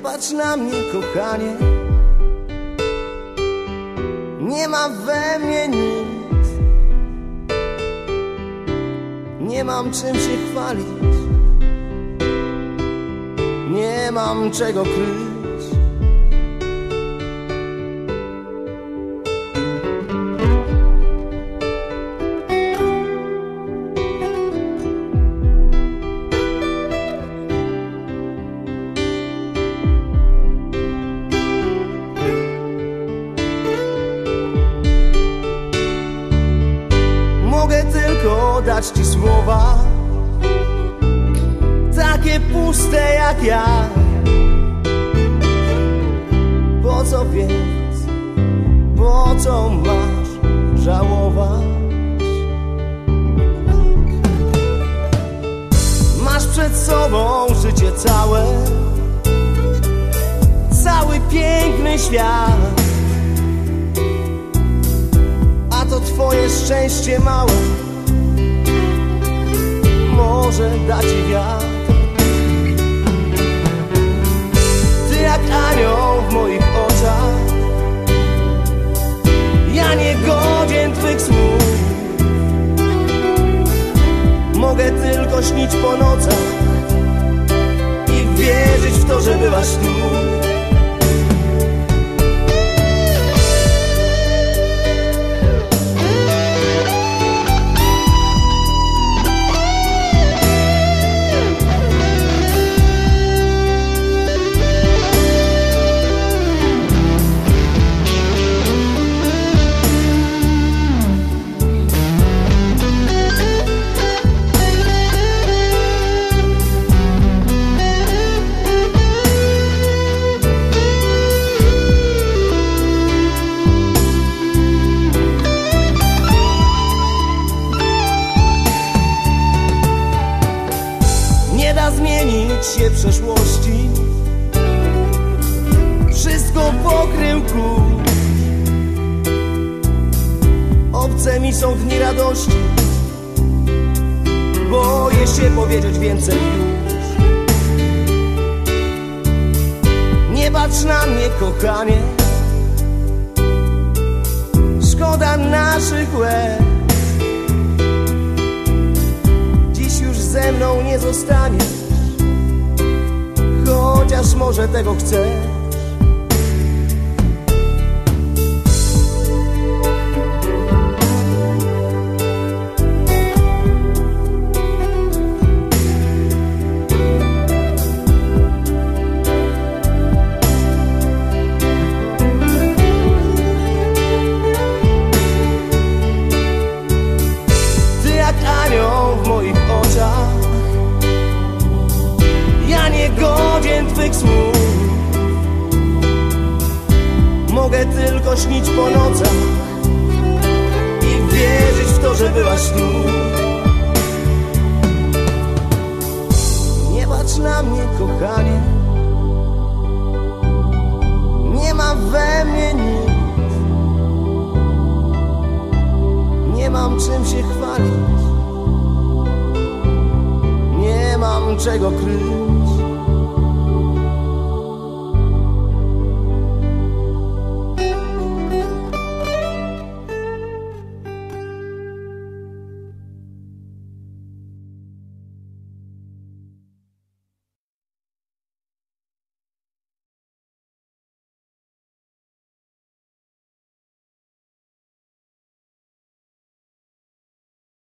patrz na mnie, kochanie, nie ma we mnie nic, nie mam czym się chwalić, nie mam czego kryć. Mogę tylko dać ci słowa, takie puste jak ja. Po co więc, po co masz żałować? Masz przed sobą życie całe, cały piękny świat, a to twoje szczęście małe może dać ci wiatr. Ty jak anioł w moich oczach, ja nie godzien twych słów. Mogę tylko śnić po nocach i wierzyć w to, że bywasz tu. Nie da zmienić się przeszłości, wszystko pokrył kurz. Obce mi są dni radości, boję się powiedzieć więcej już. Nie patrz na mnie, kochanie, szkoda naszych łez. Już ze mną nie zostaniesz, chociaż może tego chcesz. Ty jak anioł w moich oczach, ja nie godzien twych słów. Mogę tylko śnić po nocach i wierzyć w to, że byłaś tu. Nie patrz na mnie, kochanie, nie ma we mnie nic, nie mam czym się chwalić, nie mam czego kryć.